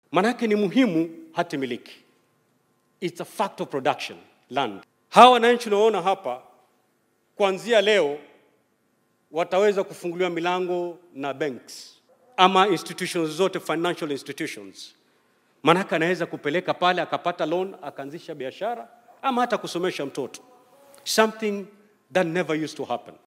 Manake ni muhimu hati miliki. It's a fact of production, land. Hawa wananchi unaona hapa, kuanzia leo wataweza kufunguliwa milango na banks ama institutions zote, financial institutions. Manake anaweza kupeleka pale akapata loan, akaanzisha biashara ama hata kusomesha mtoto. Something that never used to happen.